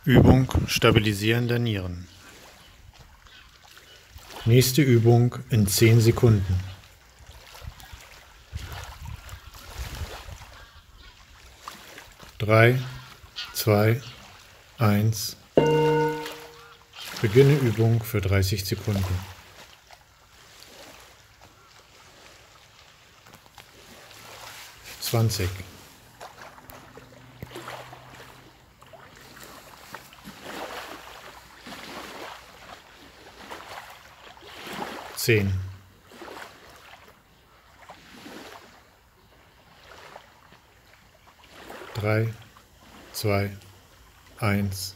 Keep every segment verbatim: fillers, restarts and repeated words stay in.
Übung Stabilisieren der Nieren. Nächste Übung in zehn Sekunden. Drei, zwei, eins. Beginne Übung für dreißig Sekunden. zwanzig. zehn. drei, zwei, eins.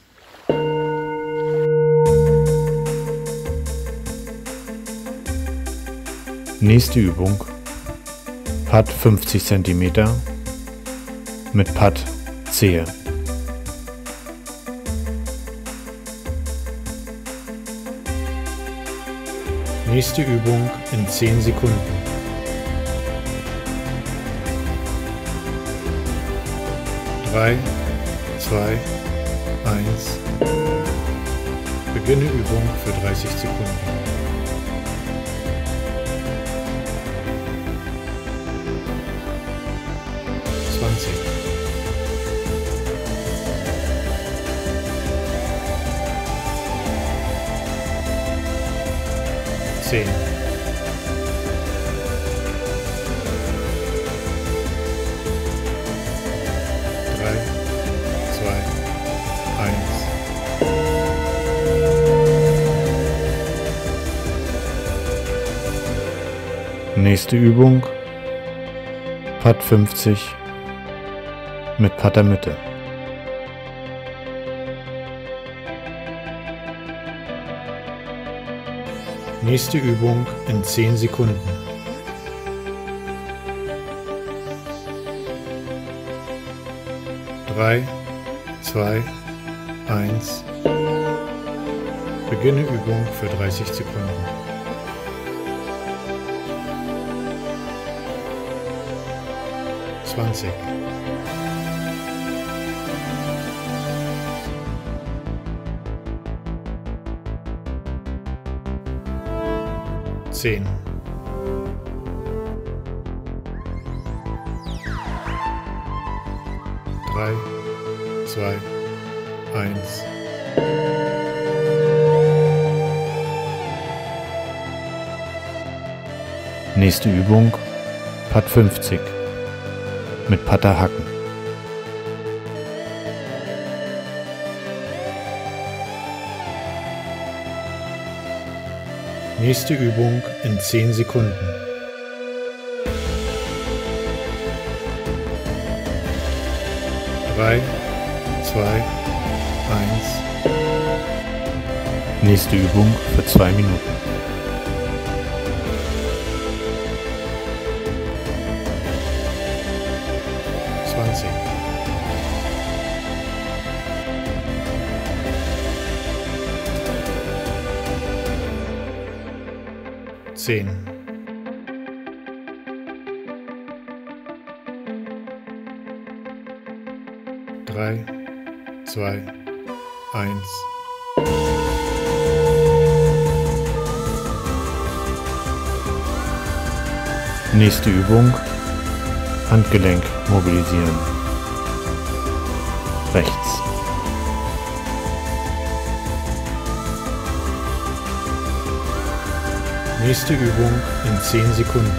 Nächste Übung. Pad fünfzig Zentimeter mit Pad Zehe. Nächste Übung in zehn Sekunden. drei, zwei, eins. Beginne Übung für dreißig Sekunden. zwanzig. zehn. drei, zwei, eins. Nächste Übung. Pad fünfzig mit Pad der Mitte. Nächste Übung in zehn Sekunden. drei, zwei, eins. Beginne Übung für dreißig Sekunden. zwanzig. zehn. drei, zwei, eins. Nächste Übung. Pad fünfzig mit Pad der Hacken. Nächste Übung in zehn Sekunden. drei, zwei, eins. Nächste Übung für zwei Minuten. zwanzig. zehn. drei, zwei, eins. Nächste Übung. Handgelenk mobilisieren. Rechts. Nächste Übung in zehn Sekunden.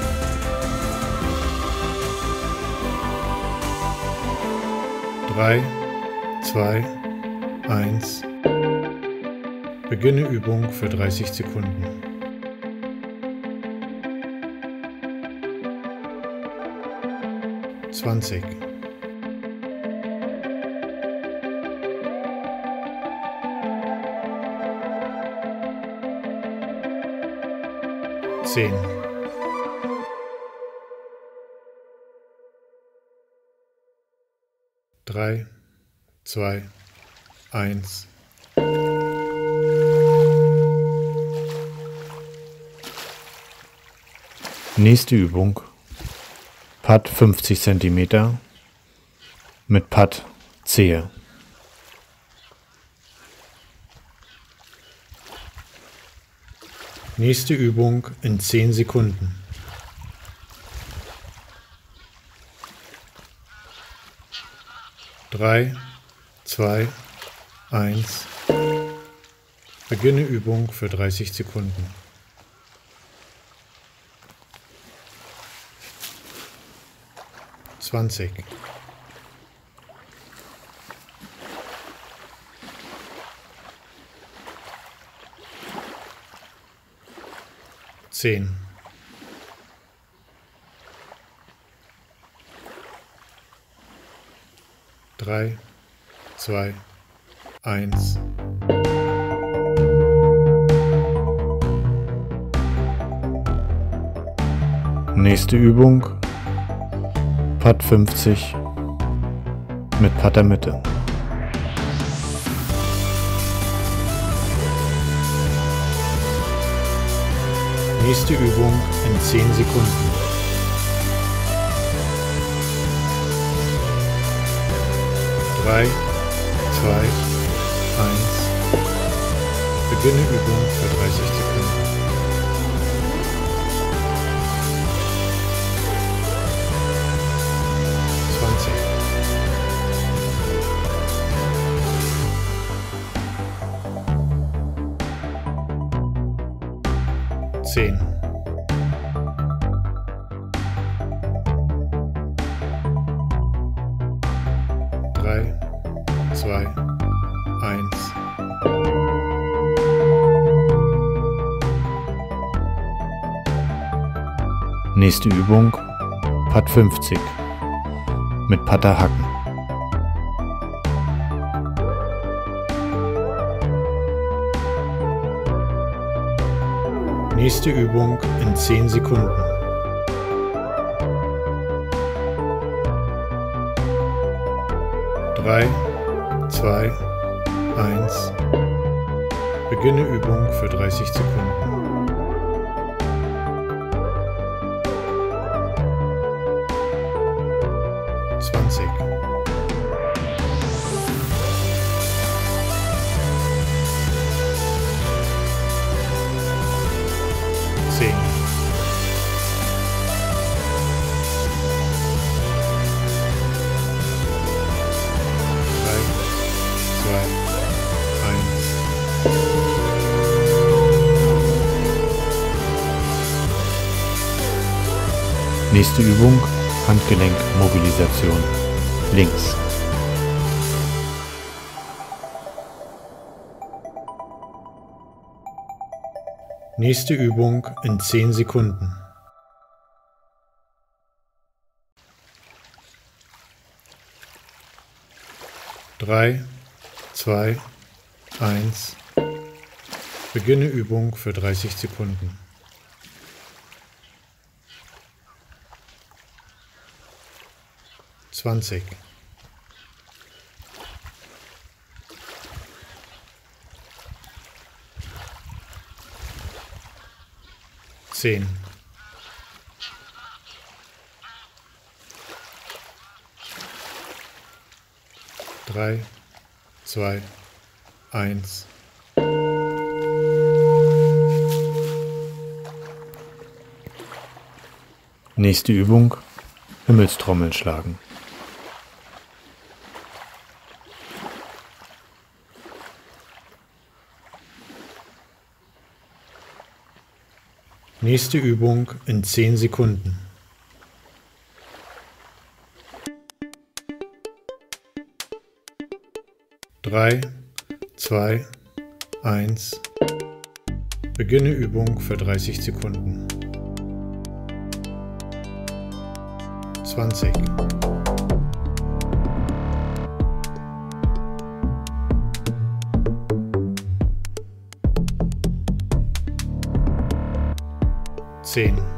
drei, zwei, eins. Beginne Übung für dreißig Sekunden. zwanzig. zehn. drei, zwei, eins. Nächste Übung. Pad fünfzig Zentimeter mit Pad Zehe. Nächste Übung in zehn Sekunden. Drei, zwei, eins. Beginne Übung für dreißig Sekunden. zwanzig. zehn. drei, zwei, eins. Nächste Übung, Putt fünfzig mit Putter Mitte. Nächste Übung in zehn Sekunden. drei, zwei, eins. Beginne Übung für dreißig Sekunden. zwanzig. zehn. drei, zwei, eins. Nächste Übung, Putt fünfzig mit Putter Hacken. Nächste Übung in zehn Sekunden. drei, zwei, eins. Beginne Übung für dreißig Sekunden. zwanzig. zehn. drei, zwei, eins. Nächste Übung, Handgelenkmobilisation. Links. Nächste Übung in zehn Sekunden. drei, zwei, eins. Beginne Übung für dreißig Sekunden. zwanzig. zehn. drei, zwei, eins. Nächste Übung, Himmelstrommeln schlagen. Nächste Übung in zehn Sekunden. drei, zwei, eins. Beginne Übung für dreißig Sekunden. zwanzig. zehn.